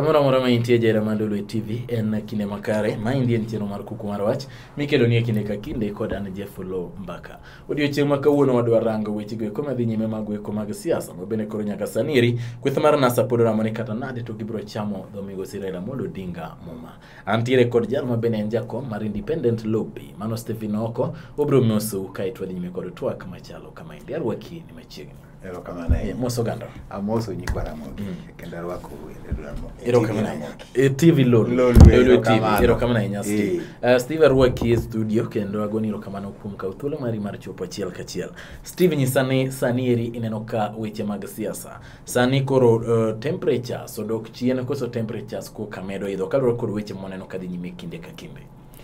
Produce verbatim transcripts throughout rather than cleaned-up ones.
Samora mora ma intie jera mandolo e T V en kine makare ma indien cheno mar kuku mar wach mikelo nie kinde ka kinde kod an Jeffolo Mbaka. Odiochieng' ma kawuono wadwa rango weche go koma dhi nyime mag weko mag siasa ma bende koro nyaka saniri kweth mar NASA pod ramone kata nade to gibro chamo dho migosi Raila Amolo Odinga muma. Antiere kod jal ma bende en jakom mar Independent Lobby Mano Stephen Oko obro moso ka itwa nyime kod twak machalo kama indi arwaki ni machiegni. Ero kamana e moso gando amoso nyikwara mogi kenda rwako wende duramo ero kamana e T V lol lol T V ero kamana nyasi Steve arwaki e studio kendo agoni ero kamano kuom ka uthulo mari mar chopo achiel kachiel. Steve nyisani sani eri ineno ka weche mag siasa sani koro uh, temperature so dok chien koso temperatures ko kamedo idho kaloro kod weche moneno kadhi nyime kinde ka kinde.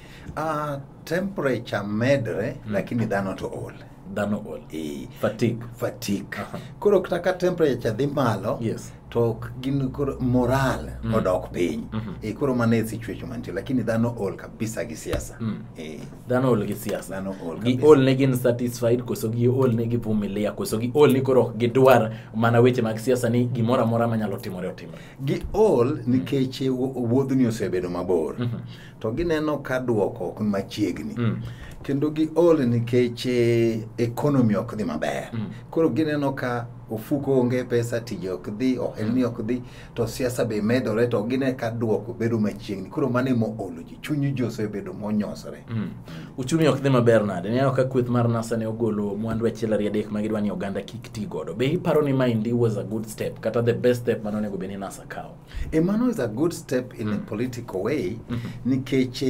Ah, temperature medre mm. lakini dhano to ol dhano ol e fatigue fatigue uh -huh. Koro kaka temperature dhi malo yes to gin koro moral mm. odok piny mm -hmm. e koro mane situation mantie lakini dhano ol kabisa gi siasa mm. e dhano ol gi siasa dhano ol gi ol ne gin satisfied koso gi ol ne givumilia koso gi ol ni koro gidwar mana weche mag siasa ni gimora mora manyalo timore otimore gi ol nikech wuodh ni osebedo mabor mm -hmm. to gineno ka duoko ok machiegni mm. kendo gi ol nikech economy ok dhi maber mm. koro gineno ka ofuko onge pesa tije ok dhi ohelni ok dhi to siasa be medore to gine ka duoko bedo machiegni koro mane mo olo ji chunyu ji osebedo monyosore mm. uchumi ok dhi maber nade ne ka kweth mar NASA ne ogolo mwandu achiel ariyo adek ma gidwani oganda kik ti godo be iparo ni mind was a good step kata the best step mano nego beni NASA kawo e mano is a good step in mm. a political way mm -hmm. nikech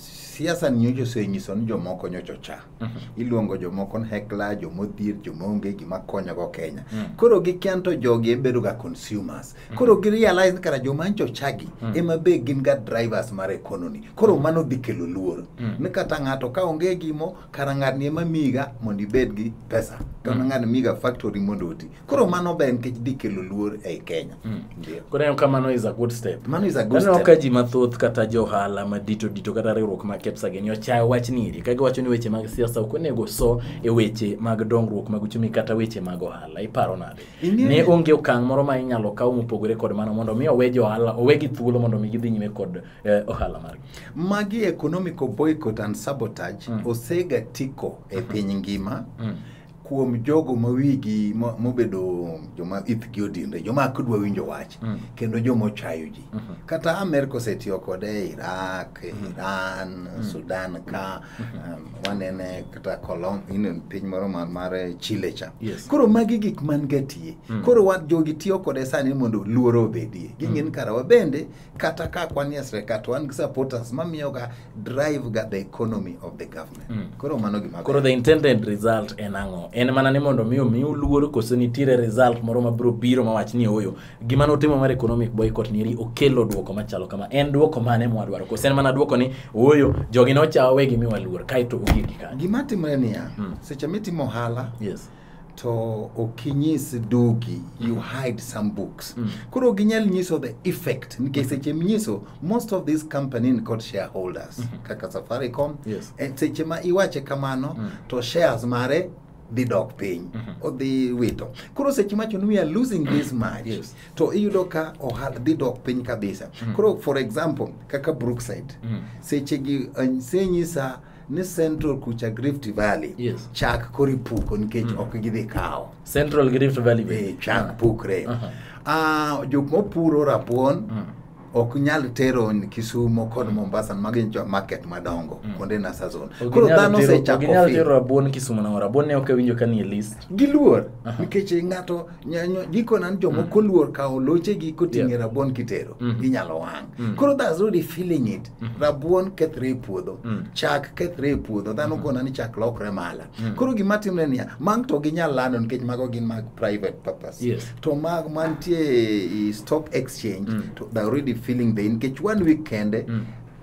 siasa ni nyocho senyiso ni jomoko nyocho cha mm -hmm. iluongo jomoko hekla jomodhier jomonge gima konyo go Kenya mm. koro gikianto jogi bedo ga consumers mm -hmm. koro gi realize ni kara jomancho chagi mm -hmm. ema be gin ga drivers mar economy koro mm -hmm. mano dikelo luor mm -hmm. ni kata ngato ka onge gimo kara ng'ani ema miga mondo ibed gi pesa ka mm -hmm. ng'ani miga factory mondo oti koro mano be nikech dikelo luor e Kenya mm -hmm. koro en kamano is a good step mano is a good step step ka ji mathoth kata johala madito dito kata riwruok ma kepsa genyo cha wach niri kage wacho ni weche mag siasa ok onego so e weche mag dongruok mag uchumi kata weche mag ohala iparo nade ne onge okang' moro ma inyalo kaw mopogore kod mano mondo mi owejo ohala owegi thuolo mondo mi gidhi nyime kod eh, ohala margi magi economic boycott and sabotage mm. osega tiko e piny ngima mm. kuom jogo mawigi mobedo joma ithgi odinde joma kudwa winjo wach mm. kendo joma chayo ji mm -hmm. kata America osetiyo kode Iraq mm -hmm. Iran mm. Sudan ka mm -hmm. um, wanene kata Colombia in piny moro mar Chile cha yes. koro magi gik man gatie mm. koro wat jogi tiyo kode sani mondo luoro obedie ging'en mm. kara wabende kata ka kwanie srekat wan supporters mamiyo ga drive ga the economy of the government mm. koro mano gima koro the intended result en ang'o en mana ni mondo miyo miyo luoro koso nitiere result moro mabiro biro mawach ni oyo gima notimo mar economic boycott ni okelo duoko machalo kama en duoko mane mwadwaro koso en mana duoko ni oyo jogi nochawo wegi miwa luor kaito ogiki ka gima timre ni ya hmm. seche mitimo hala yes to okinyis dugi you mm. hide some books mm. kuro ginyal nyiso the effect nikech mm. seche mnyiso most of these company called shareholders mm -hmm. kaka Safaricom yes. e seche ma iwache kamano mm. to shares mare the dog paying mm -hmm. or the wito kuro seche macho we are losing this much yes. to iyudo ka ohala the dog paying kabisa mm -hmm. kuro for example kaka Brookside mm -hmm. seche gi uh, senyisa ni Central kucha Rift Valley yes. chak kori puko nikech mm. ok gidhi kao Central Rift Valley e chak uh -huh. pukre ah uh -huh. uh, jok mopuro rabuon mm. ok nyal tero ni Kisumu kod Mombasa magin market madongo mm. konde na sazon koro dhano se chako fi nyal tero rabuon Kisumu na rabuon ne ok winjo kani list giluor uh -huh. nikech ngato nyanyo giko nan jomo mm. koluor ka loche gi kotinge yeah. rabuon kitero mm -hmm. inyalo wang mm. koro that's really feeling it mm -hmm. rabuon kethre puodho mm. chak kethre puodho dhano mm -hmm. kona ni chak lokre mala mm. koro gimatimre ni mang to ginyal lando nikech mago gin mag private purpose yes. to mag mantie stock exchange mm. to they already feeling the engage one weekend mm.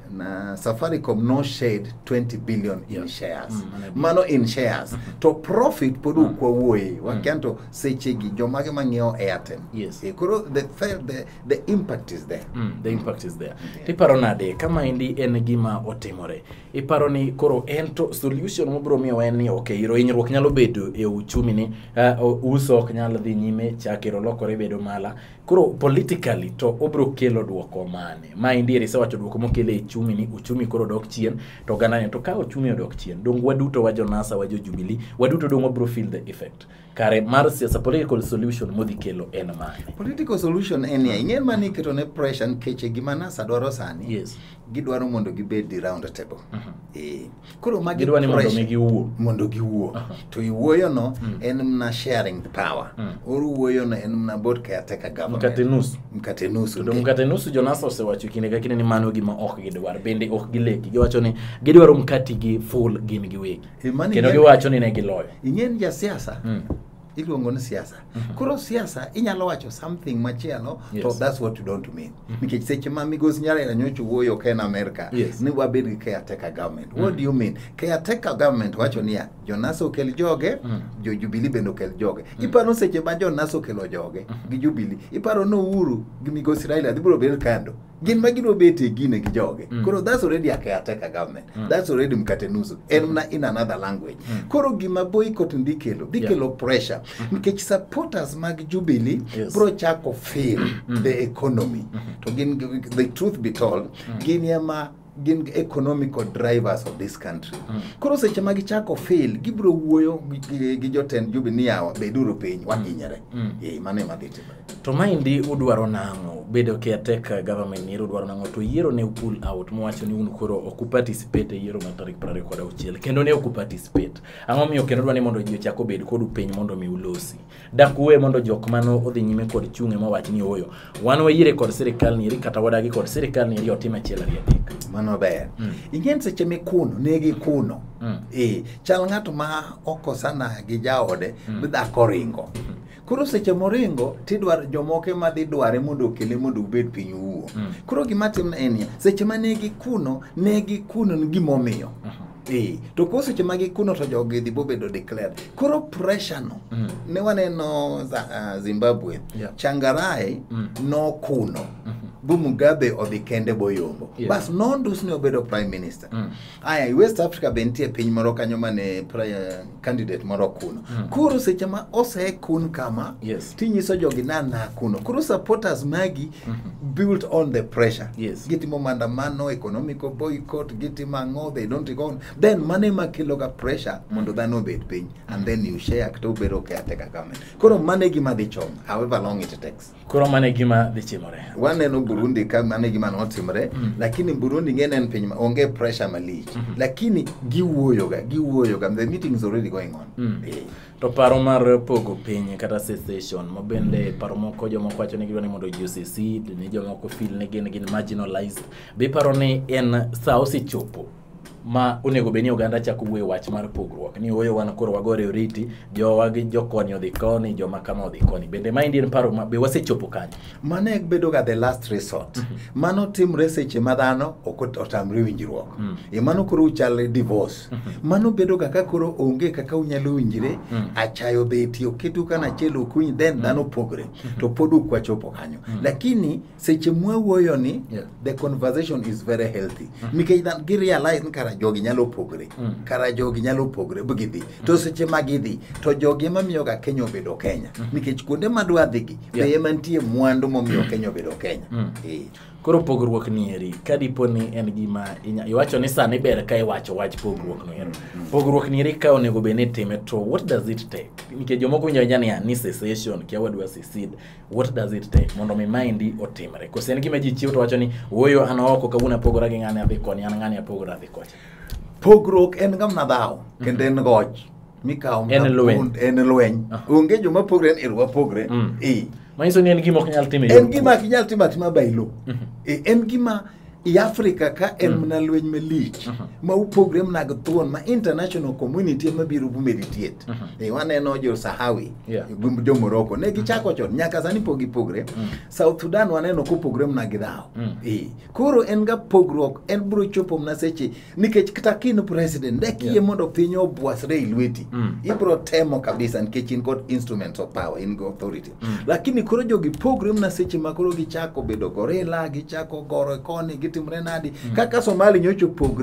na Safaricom no shade twenty billion in yeah. shares mm, mano in shares mm -hmm. to profit podu mm. kwa woe wakianto mm. sechegi jomage mangeo Airtel yes e koro the the the impact is there mm, the impact is there yeah. Tiparo nade kama indi en gima otimore iparo ni koro ento solution mobro miyo en ni okay iro hinyruok nyalo bedo e uchumi ni uh, uso ok nyalo dhi nyime chakero lokore bedo mala Koro politically to obro kelo duoko mane ma indiere sewacho duoko mokelo e chumi ni uchumi koro dok chien to ganane to ka uchumi odok chien dong waduto wajo NASA wajo Jubilee waduto dong wabro feel the effect kare mar siasa political solution modhi kelo en mane political solution en ya ingen mani keto ne pressure nkeche gima NASA dwaro sani yes gidwaro mondo gibed di round table uh -huh. eh koro magi gidwaro ni mondo mi giwuo mondo giwuo uh -huh. to iwuoyo no mm. en mna sharing the power mm. oru wuoyo no en mna board caretaker government mkate nusu mkate nusu to mkate nusu jonasa osewacho kinde ka kinde ni mano gima ok gidwar bende ok gileki giwacho ni gidwaro mkati gi full gin giwegi kendo giwacho ni ne giloyo ingen ja siasa mm. iluongo ni siasa mm -hmm. koro siasa inyalo wacho something machielo yes. to that's what you don't mean mm -hmm. nikech seche ma migos Nyarenda nyocho wuoyo ka en America yes. ni wabed gi caretaker government mm -hmm. what do you mean caretaker government wacho ni ya jonasa okel joge mm -hmm. jo Jubilee bendo okel joge mm -hmm. iparo seche ma jonasa okelo joge mm -hmm. gi Jubilee iparo no Uhuru gi migos Raila dhibro bed kando gin magino bete gine gi joge mm. koro that's already a caretaker government mm. that's already mkate nusu en na in another language mm. koro gima boycott ndikelo dikelo yeah. pressure nikech mm. supporters mag Jubilee yes. bro chako fail mm. the economy mm -hmm. to gin the truth be told mm. gin yama gin economical drivers of this country mm. koro seche magi chako fail gibro wuoyo gi joten Jubilee yawa beduro piny wahinyere mm. eh mane madhiti to maindi udwaro nango bedo caretaker government ni udwaro nango to yiero ne pull out mwacho ni un koro ok participate yiero ma tarik piero ariyo kod auchiel kendo ne ok participate ang'o miyo kendo dwani mondo ji ochako bed kod piny mondo mi ulosi dak uwe mondo jok mano odhi nyime kod chunge mawach ni oyo wan wayiere kod sirikal ni kata wadagi kod sirikal ni otime achiel ariyo adek mano ber mm. ingen seche mikuno negi kuno mm. eh chal ng'ato ma okosana gi jaode mm. bidhako ringo mm -hmm. koro seche moringo tidwar jomoke ma dhi dware mondo kele mondo ubed piny uwo mm. koro gima timna en ya seche ma negi kuno negi kuno ni gimomiyo uh -huh. Eh, to ko seche magi kuno to jogi dhi bobedo declared koro pressure no mm. ne waneno za, uh, Zimbabwe yeah. Changarai mm. no kuno mm -hmm. bu Mugabe odhi kende boyombo yeah. bas nondus ni obedo prime minister mm. aya West Africa bentie piny moro kanyo mane uh, candidate moro kuno mm. koro seche ma ose kun kama yes. tinyiso jogi na na kuno koro supporters magi mm -hmm. built on the pressure yes. gitimo mandamano economical boycott gitimo ngo they don't go on then mane makelo ga pressure mondo dhano bed piny and then you share to bedo caretaker government koro mane gima dhi chom however long it takes koro mane gima dhi chimore waneno Burundi ka mane gima notimre mm. lakini Burundi ngene en piny onge pressure malich mm -hmm. lakini giwuoyo ga giwuoyo ga the meeting is already going on mm. eh. to paro mar pogo piny kata secession mabende paro moko jomoko wacho ni gidwani mondo ji secede ni jomoko feel ni gin gin marginalized be paro ni en saa osechopo ma onego beni oganda chako wuoyo wach mar pogruok ni oyo wan koro wagore oriti jowa gi jokoni odhi koni joma kama odhi koni bende ma indian paro ma be wasechopo kanyo mane bedo ga the last resort mm -hmm. mano timre seche madhano ok otamre winjruok mm -hmm. e mano koro uchal divorce mm -hmm. mano bedo ga ka koro onge kaka unyalo winjire mm -hmm. achayo beti oketu kana chelo kuny then mm -hmm. dhano pogre mm -hmm. to podu kwa chopo kanyo mm -hmm. lakini seche mwuoyo ni yeah. the conversation is very healthy mm -hmm. mikay dan gi realize kara jogi nyalo pogre mm. kara jogi nyalo pogre bugidhi mm. to seche magidhi to jogi mamiyo ga Kenya bedo Kenya mm. nikech kuonde madwa dhigi yeah. be mantie mwandu momiyo Kenya bedo Kenya mm. eh koro pogruok ni eri kadipo ni en gima iwacho ni sani ber ka iwacho wach pogruok no eri mm. pogruok ni eri ka onego bene time to what does it take nikech jomoko winjo jani ya ni secession kia wadwa secede what does it take mondo mi mind otimre kose en gima ji chiwo to wacho ni oyo an oko kawuna pogora gi ngane adhi koni an ngane apogora adhi kocha pogruok en gamna dhao mm. kendo en goch mikaw en lweny en lweny uh. onge joma pogre en irwa pogre mm. eh maiso ni en gima ok nyal time en gima ok nyal time atima bailo mm -hmm. e en gima i Africa ka en mna mm. lweny malich uh -huh. ma upogre mna gthon ma international community ma biro bu meditate uh -huh. e waneno jo Sahawi yeah. jo Morocco ne gichako chon nyaka sani pogi pogre mm. South Sudan waneno ko pogre mna gidao mm. e koro en ga pogruok en bro chopo mna seche nikech kata kin president deki yeah. mondo piny obwasre ilweti mm. ibro temo kabisa nikech in got instruments of power in go authority mm. lakini koro jogi pogre mna seche ma koro gichako bedo gorilla gichako goro koni timre nadi mm. kaka Somali nyocho pogre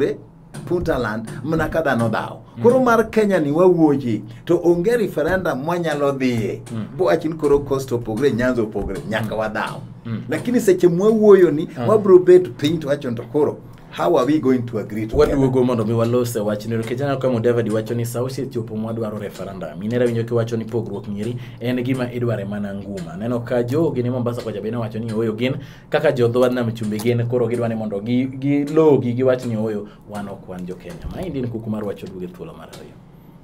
Puntland mana ka dhano dhao. Koro mar Kenya ni wawuoji to onge referendum mwanyalo dhiye. Mm. Bo achin koro cost opogre Nyanza opogre nyaka wadhao. Mm. Lakini seche mwawuoyo ni mm. wabro bet piny to achon to koro how are we going to agree to what we go mondo mi walose wachni ro kejana kama David wacho ni sauti chopo mwadwaro referendum inera winjo ki wacho ni pogruok nyiri en gima idware mana nguma neno ka jo gine Mombasa kwa jabena wacho ni oyo gin kaka jo dhowadh na mchumbe gin koro gidwane mondo gi gi logi gi wacho ni oyo wano kwan jo Kenya ma indi ni kukumar wacho duge thuolo mar ariyo.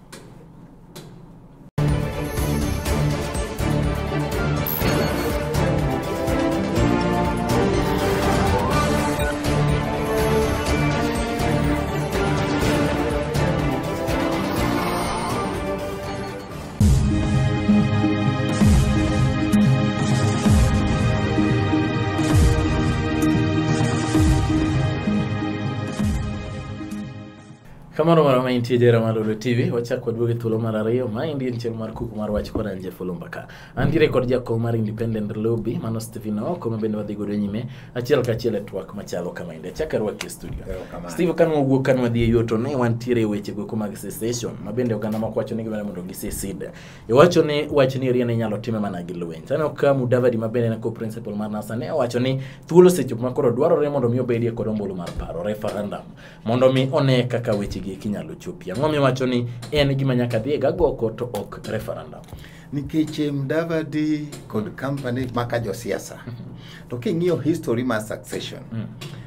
Kamano mara ma intie jera Malolo T V wacha kwa duoge thuolo mar ariyo ma indi en mar kuku mar wach kod anje Jeff Mbaka. Andire kod jako mar Independent Lobby mano Stephen Oko ma bende wadhi godo nyime achiel ka achiel e twak machalo kama inde chaka rwaki e studio. Steve kan wuok kan wadhi e yoto ne wantiere weche go mag secession ma bende oganda ma kwacho ni gibana mondo gisesida. E wacho ni wach ni riene nyalo time mana gi lweny. Tano ka Mudavadi ma bende na ko principal mar NASA ne wacho ni thuolo seche ma koro dwarore mondo mi obedie kod ombulu mar paro referendum mondo mi one kaka weche kinyalo chopia ngomi wacho ni en gima nyaka dhi ga goko to ok referendum nikech Mudavadi kod company maka jo siasa to king'iyo history ma succession mm.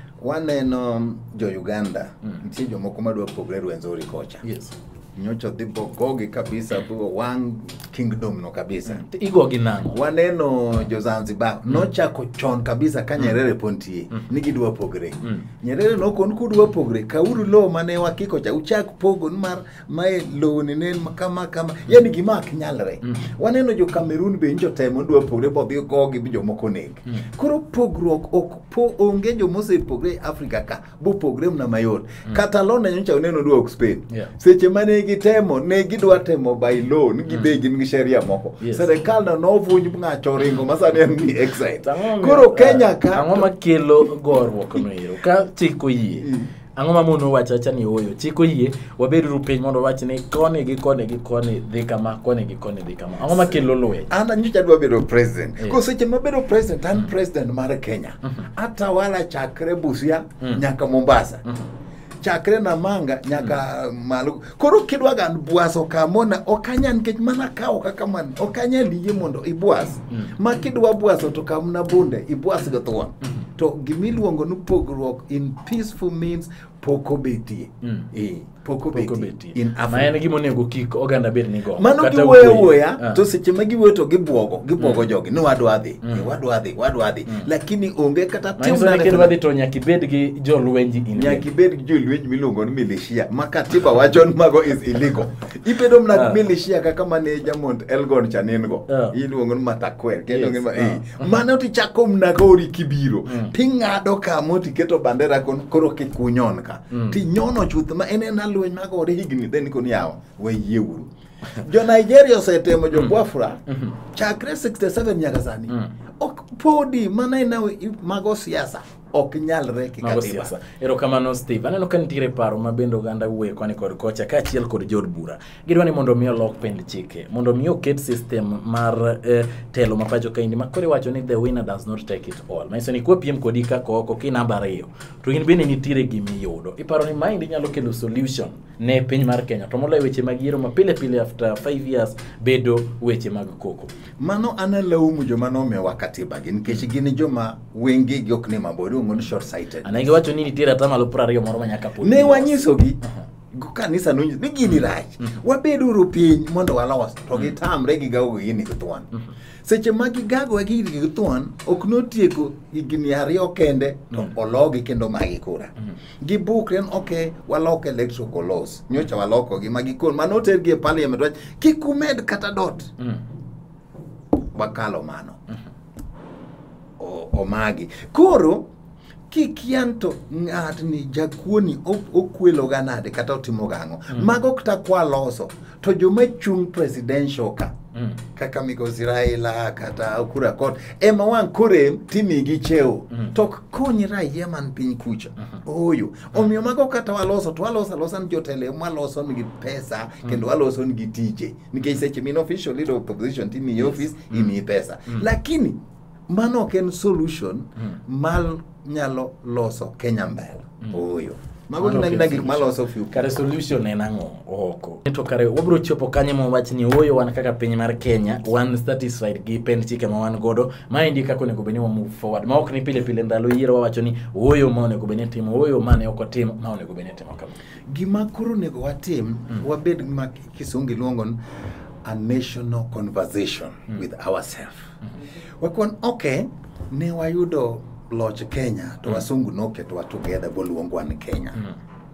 waneno jo Uganda mm. nitie jomoko madwa pogre Rwenzori kocha yes nyocho dhi bogogi kabisa bu wang kingdom no kabisa mm. igo ginango waneno jo Zanzibar mm. nochako chon kabisa ka Nyerere pontie mm. nigidwa pogre mm. Nyerere no kon kudwa pogre kauru lo mane wakiko cha uchak pogo mar mae lo nene kama kama yani gima aknyalre mm. waneno jo Cameroon be njo temo dwa pogre bo bi gogi bi jo moko neg mm. koro pogrok ok po onge jo mose pogre Africa ka bo pogre na mayot mm. Catalonia nyocha uneno dwa Spain yeah. seche mane gitemo ne gidwa temo by law ni gibegi mm. ni sheria moko yes. Serikal no novunj ngacho ringo masane ni exile koro Kenya ka ang'o makelo gorruok no ero ka chiko yie mm. ang'o ma mono wacha acha ni oyo chiko yie wabedo piny mondo wach ni kone gi kone gi kone dhi kama kone gi kone dhi kama ang'o makelo lwe ana nyocha dwa bedo president yeah. Ko seche mabedo president an president mar Kenya ata wala chakre Busia mm. nyaka Mombasa mm -hmm. chakre na manga nyaka mm. malu koro kidwa gan buaso kamona okanya nikech mana kao kaka man okanya liye mondo ibuas mm. ma kidwa buaso to kamna bunde ibuas go thon mm. to gimiluongo no pogruok in peaceful means poko beti mm. eh poko beti in Africa ma en gimo nego kik oganda bed ni go mano giwoyo woya ah. To seche ma giwoyo to gibuogo gibuogo mm. jogi no wadwa dhi mm. wadwa dhi wadwa dhi mm. lakini onge kata tim na kidwa dhi to nyaki bed gi jolwenji in nyaki bed gi jolwenji miluongo ni militia makatiba wajon mago is illegal ibedo mna ah. militia kaka manager Mount Elgon chaningo ah. iluongo ni Matakwer kendo yes. ngima eh ah. mano ti chako mna gori kibiro mm. pingado ka moti keto bandera kon koro kikunyon ka mm. ti nyono chuth ma ene na lweny mago higni then kon yawo we yeuru jo Nigeria osetemo jo Biafra mm. chakre sixty-seven nyaka sani mm. ok podi mana ina mago siasa ok nyalre kikatiba ero kamano Steve aneno kan tire paro mabendo ganda uwe kwani kod kocha ka achiel kod jod bura gidwani mondo miyo lock pend chike mondo miyo ket system mar eh, telo mapacho kaindi makore wacho ni the winner does not take it all maiso ni kopiem kodi ka koko kinamba ariyo to in bende nitire gimiyudo iparo ni mind nyalo kelo solution ne piny mar Kenya to moloyo weche mag yiero mapile pile after five years bedo weche mag koko mano analaumu joma nomewa katiba gin nikech gin joma wengi gi ok ne maboro ngon short sighted anenge wacho ni nitira tamalo prariyo moro manyaka pod ne wanyiso gi go kanisa no ni gini rach wabedo ru piny mondo walos to gitamre gi gago gini gitwan seche magi gago gini gitwan ok notieko igini ariyo kende to ologi kendo magi kura gibukren okay walok electoral laws nyocha waloko gi magi kon manoter gi parliament wach kikumed kata dot wakalo mano o, o magi koro kikianto ngat ni jakuoni okwelo ganade kata otimo gango mm. mago kata kwa loso to joma chung presidential ka Mm. Kaka migosi Raila kata Ukuru Aukot ema wan kore timi gi cheo Mm. tok konyi raia man piny kucha. Mhm. Oyo omiyo mago kata waloso to waloso alosa ni jotelo mwaloso nigi pesa kendo waloso nigi tije nikech seche min official leader of opposition timi yes. office mm. imi pesa mm. lakini mano ok en solution mm. mal nyalo loso Kenya mbele. Mm. Oyo mago gina gina gik maloso few kare solution en ang'o oko to kare wabro chopo kanye mo wach ni oyo wan kaka piny mar Kenya wan satisfied gi pen chike ma wan godo ma indi kako ne gobeni wa move forward ma ok ni pile pile ndalo yiero wawacho ni oyo ma ne gobeni timo oyo mane ok otimo ma ne gobeni timo kama gima koro nego watim mm. wabed ma kisungi luongon a national conversation mm. with ourselves. Mm. Wakon okay ne wayudo loch Kenya to mm. wasungu noketo wa together boluongwa ni Kenya. Mm.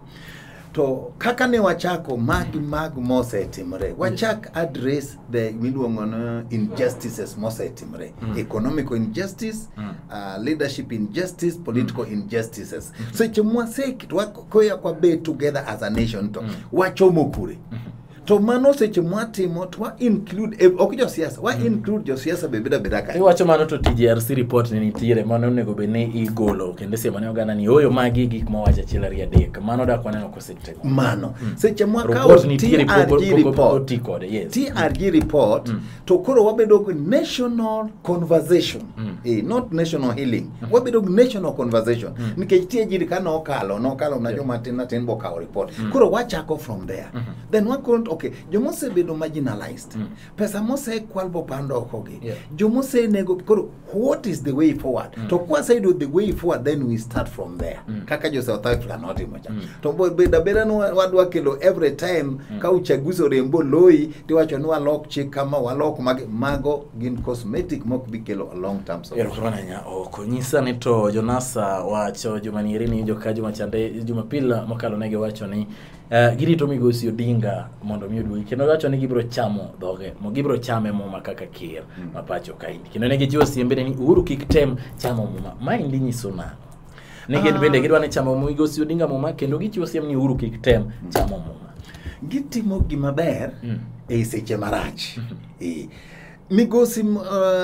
To kaka ne wachako magi mag mose timre wachak address the miluongo injustices mose timre mm. economic injustice mm. uh, leadership injustice political mm. injustices mm. so chemwa sek koya kwa be together as a nation to mm. wachomo kure mm. to mano seche mwatimo to wa include ok jo siasa wa mm. include jo siasa be beda beda ka iwacho mano to T J R C report ni nitiere mano onego be ne igolo kendo se mane ogana ni oyo magi gik ma wacha chilari adek mano da kwaneno kosetego mano mm. seche mwaka T R G report yes. T R G report mm. to koro wabedo national conversation mm. eh, not national healing mm. wabedo national conversation mm. nikech T R G kana okalo no kalo na jo matin na tin boka report mm. koro wachako from there mm -hmm. then one couldn't okay jomose bedo marginalized mm. pesa mose kwalbo pando okogi yeah. jomose nego koro what is the way forward mm. to kwa side of the way forward then we start from there mm. kaka jo South Africa not moja mm. to beda beda no wadwa kelo every time mm. ka uchaguzi rembo loi tiwacho ni walok chik kama walok mag, mago gin cosmetic mok bikelo a long term solution. Ero kwana nya oko nyisa ni to Jonasa wacho jumanieri ni jokaji machande jumapila mokalo nege wacho ni uh, giri to migosi Odinga mondo mi odwi kendo wacho ni gibro chamo dhoge mo gibro chame mo makaka kir mm. mapacho kaindi kendo nege jiwo siembe ni uhuru kik tem chamo mo ma indi nyiso na nege ah. bende gidwa ni chamo mo migosi Odinga mo ma kendo gichiwo siem ni uhuru kik tem mm. chamo mo gitimo gima ber mm. e seche marach e migosi uh,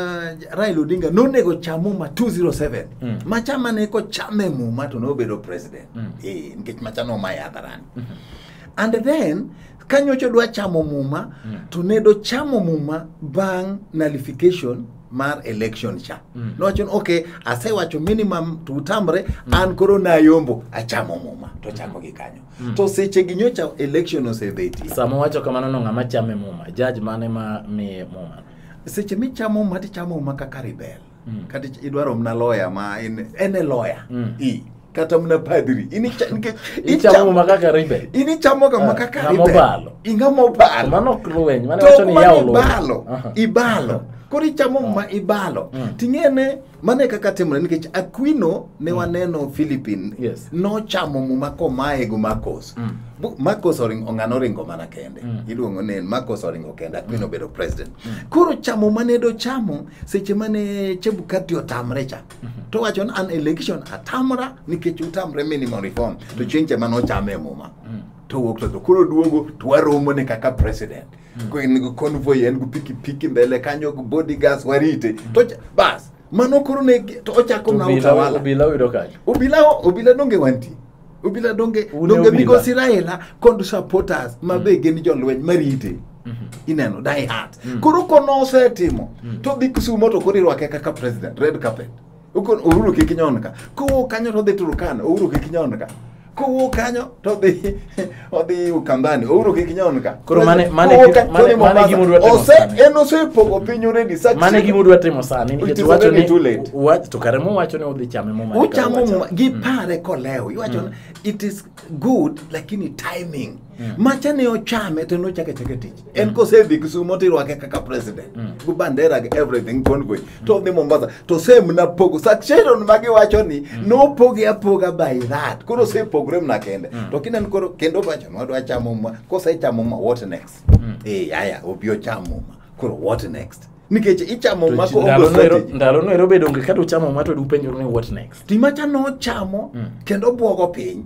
Raila Odinga nonego chamo ma two oh seven mm. machama ne ko chame mu ma to no bedo president mm. e nikech machano ma yadharani mm -hmm. and then kanyocho dwa chamo muma mm. to nedo chamo muma bang nullification mar election cha mm. no wacho okay ase wacho minimum tutambre mm. an koro na yombo achamo muma to chamo gi kanyo mm. to seche ginyocha election osebeti samo wacho kamano no ngama chame muma judge mane ma mi muma seche mi chamo mati chamo muma kaka rebel mm. kati idwaro mna lawyer ma in ene lawyer mm. i kata mna padri ini ichamo muma kaka rebel ini chamo kama kaka rebel mobalo inga mobalo mano kluwen mane wacho ni yawo ibalo ibalo kori chamo oh. ma ibalo mm. tingene mane kaka timre nikech Aquino ne mm. waneno Philippine yes. no chamo muma ko maego Marcos mm. Marcos oring ongano ringo mana kende mm. iluongo ne Marcos oringo kende Aquino mm. bedo president mm. koro chamo mane do chamo seche mane Chebukati otamre cha mm -hmm. to wacho an election atamra nikech utamre minimum reform mm. to chenche mano chame muma mm. to wokto to koro duogo twaromo ne kaka president mm. ko en convoy en piki piki mbele kanyo bodyguards warite mm. to bas mano koro ne to ochako na utawala ubila wido kanyo ubila ubila donge wanti ubila donge donge migosi Raila kod supporters mabege ni jolweny marite mm -hmm. ineno die hard mm. koro kono setimo mm. to dhi Kisumo to koro irwake kaka president red carpet ukon Uhuru kikinyonka ko kanyo to dhi Turkana Uhuru kikinyonka ko kanyo to dhi odhi Ukambani Uhuru kikinyonka koro mane mane mane mane gimudwa timo ose eno se pogo pinyu ready such mane gimudwa timo sani nikech wacho ni what to karemo wacho ni odhi chame mo mane uchamo gipare koleo iwacho mm. it is good lakini timing mm. macha ne ochame to no chake chake tich mm. en ko se dhi Kisumo to irwake kaka president mm. ku bandera ge everything kongo to dhi Mombasa to se mna pogo succession magi wacho ni mm. no pogi apoga by that koro se program na kende mm. to kinen koro kendo wacho no dwa chamo ma ko se chamo ma what next mm. eh haya obio chamo ma koro what next nikech ichamo mako ogo ndalo no erobe donge kata uchamo mato dupenjo ni what next timacha no chamo mm. kendo buogo piny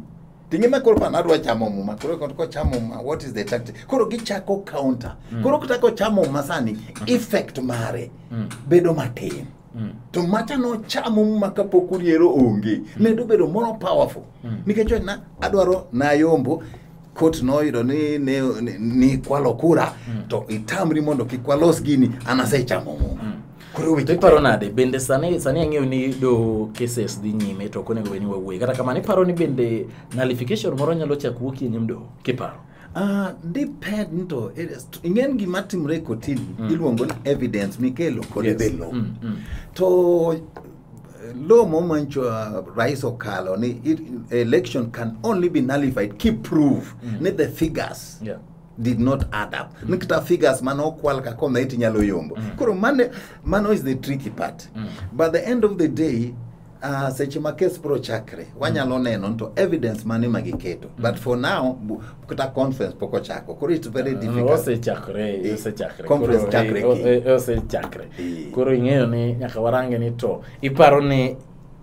Tingi ma koro panadwa chamo muma, koro ko chamo muma, what is the tactic? Koro gichako counter. Mm. Koro kutako chamo muma sani, mm. effect mare, mm. bedo matin. Mm. To macha no chamo muma kapok uriero onge, mm. medo bedo more powerful. Mm. Nikech na adwaro na yombo, court no yudo ni ni, ni, ni kwalo kura, mm. to itamri mondo kikwalos gini, anase chamo muma. Mm. To iparo nade, bende sani, sani ang'eyo ni do cases di nyime to konego beni wawuoyi. Kata kamano iparo ni bende nullification moro nyalo chako wuok e nyim doho kiparo? Ah, uh, depend nto. Ingen gima timre kotini, mm. iluongo ni evidence mikelo kod yes. belo. Mm, mm. To law momancho uh, rais okalo ni it, election can only be nullified keep proof mm. ni the figures. Yeah. Did not add up. Mm. Nikita figures mano kwal ka koma iti nyalo yombo. Mm. Kuro mane, mano is the tricky part. Mm. But the end of the day, uh, seche ma case pro chakre, wanyalo neno nto evidence mane magiketo. Mm. But for now, kuta conference poko chako. Kuro it's very uh, difficult. Ose chakre, ose chakre. Conference Kuro, chakre e, ki. Ose chakre. E. Kuro ing'eyo ni nyaka warange ni to. Iparo ni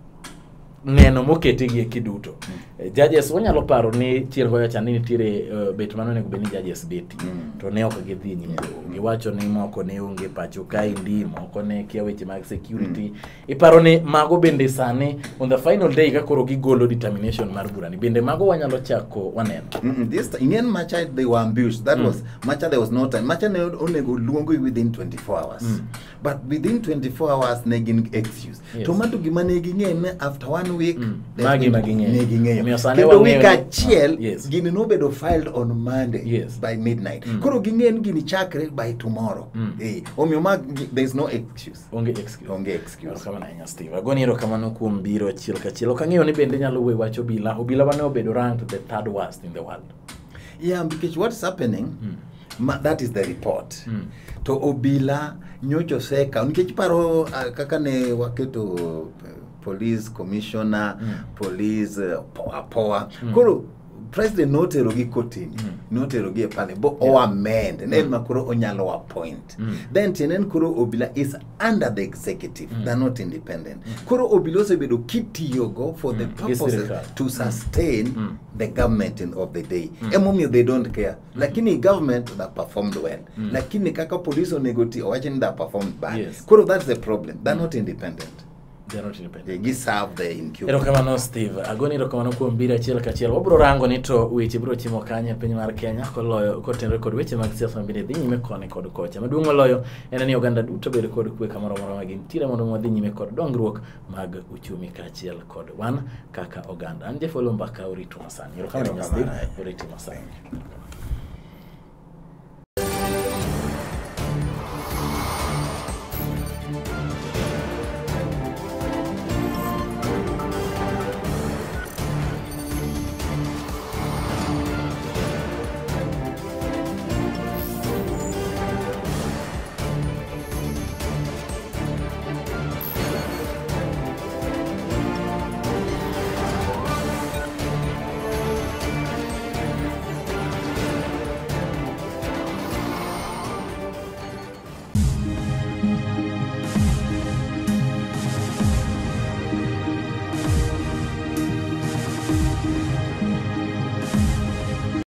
neno moketi gi kiduto. Mm. Judges wanyalo paro ni chiel hoya chani nitiere uh, bet mano nego beni judges beti. Mm. To ne ok gidhi nyime. Yeah. Giwacho ni moko ne onge pacho ka indi, moko ne kia weche mag security. Mm. Iparo ni mago bende sani on the final day ka koro gigolo determination mar burani. Bende mago wanyalo chako waneno. Mm -mm. This ingen macha they were ambushed. That mm. was macha there was no time. Macha ne onego luongo within twenty-four hours. Mm. But within twenty-four hours ne gin excuse. Yes. Tomato gima ne ging'e after one week mm. magi magi ng'e. Kendo week achiel yes. gini nobedo filed on Monday yes. by midnight. Mm. Koro ging'e gini chakre by tomorrow. Mm. Eh, omio mag there is no excuse. Onge excuse. Onge excuse. Kama na inga Steve. Agoni ero kama nuku mbiro achiel kachiel. Kang'eyo ni bende nyalo we wacho obila. Obila wane obedo ranked the third worst in the world. Yeah, because what's happening, mm. ma, that is the report. Mm. To obila nyocho seka. Nikech paro uh, kaka ne waketo uh, police commissioner, mm. police uh, power power. Mm. Koro president notero gi kotini, mm. notero gi pale bo yeah. o amend, mm. nen makuro onyalo appoint. Mm. Then tenen kuro obila is under the executive, mm. they're not independent. Mm. Kuro obila ose bedo kitiyogo for mm. the purpose to sustain mm. the government in, of the day. Mm. Emomio they don't care. Mm. Lakini government that performed well. Mm. Lakini kaka police onegoti owachini that performed bad. Yes. Kuro that's the problem. They're mm. not independent. They are not independent. They serve the incubator. Ero kamano Steve, agoni ero kamano kuom bira achiel kachiel. Wabro rango ni to weche bro timo kanye piny mar Kenya koloyo kotenre kod weche mag siasa mabende dhi nyime koni kod kocha. Maduong' moloyo en ni oganda duto bedo kod kwe kamoro moro ma gintiere mondo wadhi nyime kod dongruok mag uchumi kachiel kod wan kaka oganda. An Jeff Lo Mbaka orito masani. Ero kamano Steve, orito masani.